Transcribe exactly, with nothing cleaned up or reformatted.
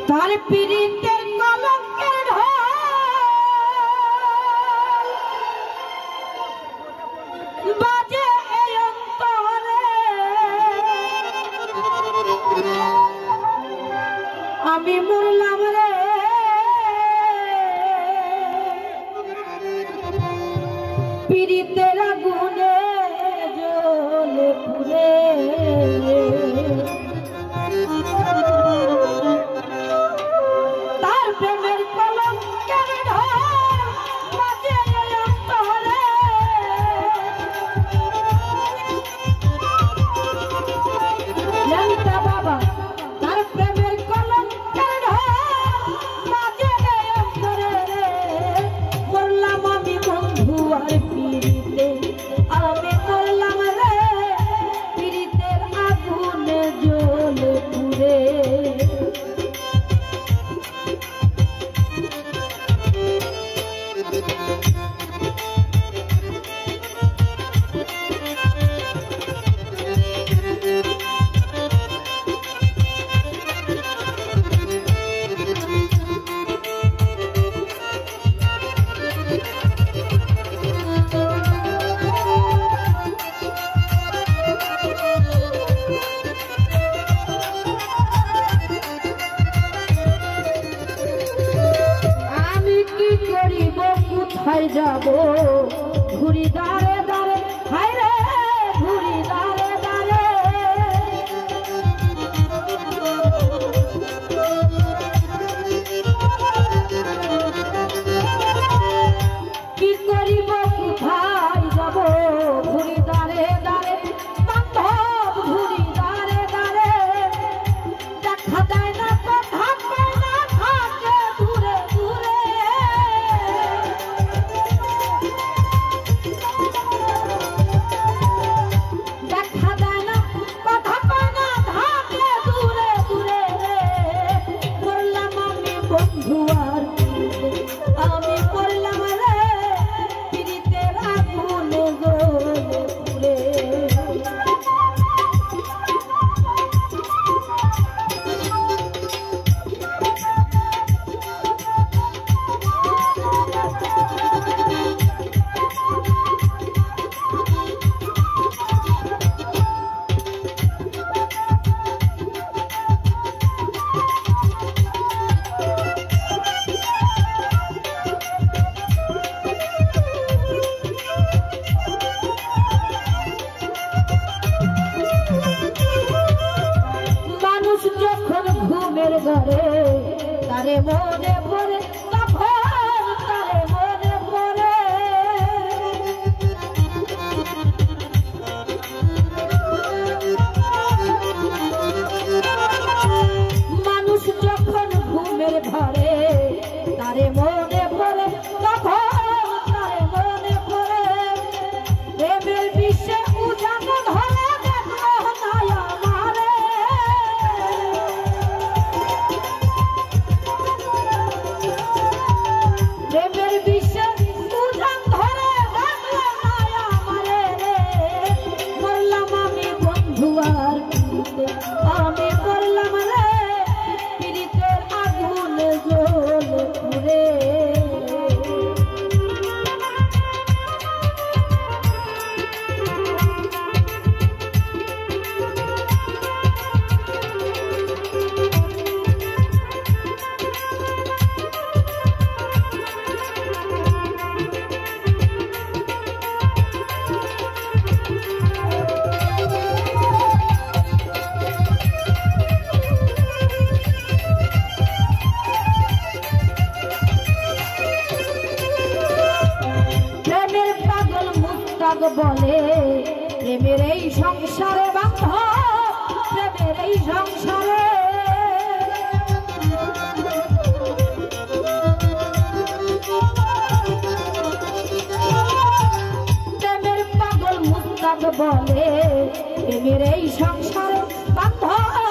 তার পীড়িতের কলঙ্কের ঢোল বাজে এই অন্তরে আমি মরলাম রে পীড়িতের আগুনে জ্বলে পুড়ে তার প্রেমের কলঙ্কের ঢোল বাজে এই অন্তরে জানতা বাবা তার প্রেমের কলঙ্কের ঢোল বাজে এই অন্তরে মরলাম আমি বন্ধু আর পীড়িতে আমি মরলাম রে পীড়িতের আগুনে জ্বলে পুড়ে কোথায় যাব ঘুরি দাঁড়ে দাঁড়ে হায় রে ঘুরি দাঁড়ে দাঁড়ে কি করিব কোথায় যাব ঘুরি দাঁড়ে দাঁড়ে বান্ধব ঘুরি দাঁড়ে দাঁড়ে দেখা যায় না কথা কয় না থাকে দূরে দূরে ঘরে তারে মনে পড়ে তখন তারে মনে পড়ে মানুষ যখন ঘুমের ঘরে তারে মনে পড়ে তখন তারে মনে পড়ে প্রেমের বিশ্বে উজানো ধরে দেখো নাই আমারে প্রেমের বিশ্বে উজান ধরে দেখো নাই আমারে মরলাম আমি বন্ধু আর আমি মরলাম রে পীড়িতের আগুনে জ্বলে পুড়ে বলে প্রেমের এই সংসারে বাঁধ প্রেমের এই সংসারে প্রেমের পাগল মুস্তাক বলে প্রেমের এই সংসারে বাঁধ